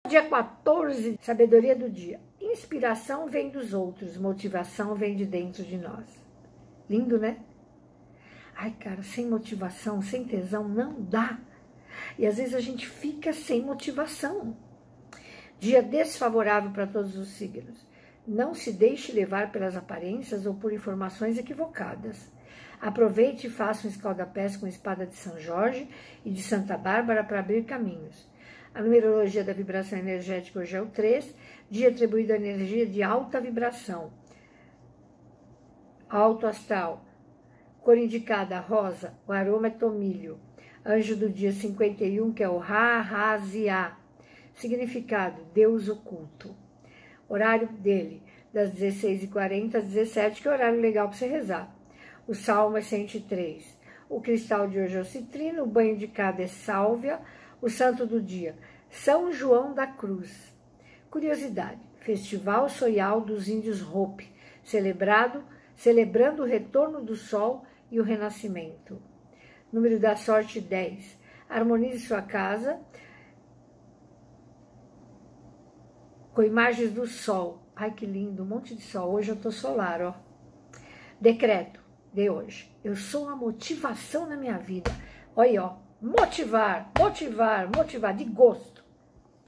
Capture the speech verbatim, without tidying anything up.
Dia quatorze, sabedoria do dia. Inspiração vem dos outros, motivação vem de dentro de nós. Lindo, né? Ai, cara, sem motivação, sem tesão, não dá. E às vezes a gente fica sem motivação. Dia desfavorável para todos os signos. Não se deixe levar pelas aparências ou por informações equivocadas. Aproveite e faça um escaldapés com a espada de São Jorge e de Santa Bárbara para abrir caminhos. A numerologia da vibração energética hoje é o três, dia atribuído à energia de alta vibração. Alto astral. Cor indicada, rosa, o aroma é tomilho. Anjo do dia cinquenta e um, que é o Ra-Ra-Ziá. Significado, Deus oculto. Horário dele, das dezesseis e quarenta às dezessete, que é o horário legal para você rezar. O salmo é cento e três. O cristal de hoje é o citrino, o banho indicado é sálvia. O santo do dia, São João da Cruz. Curiosidade, Festival Soial dos Índios Hopi, celebrado, celebrando o retorno do sol e o renascimento. Número da sorte dez. Harmonize sua casa com imagens do sol. Ai, que lindo, um monte de sol. Hoje eu tô solar, ó. Decreto de hoje. Eu sou a motivação na minha vida. Olha aí, ó. Motivar, motivar, motivar de gosto.